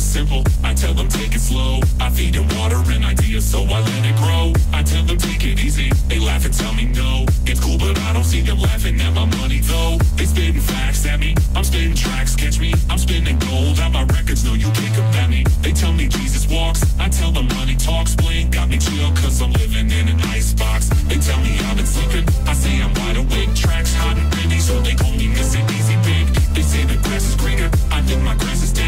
is simple. I tell them take it slow. I feed them water and ideas, so I let it grow. I tell them take it easy. They laugh and tell me no. It's cool, but I don't see them laughing at my money though. They spitting facts at me. I'm spitting tracks, catch me. I'm spinning gold out my records, no you can't combat me. They tell me Jesus walks. I tell them money talks. Blink got me chill cause I'm living in an icebox. They tell me I've been sleeping. I say I'm wide awake. Tracks hot and windy, so they call me Mr. Easy Big. They say the grass is greener. I think my grass is dead.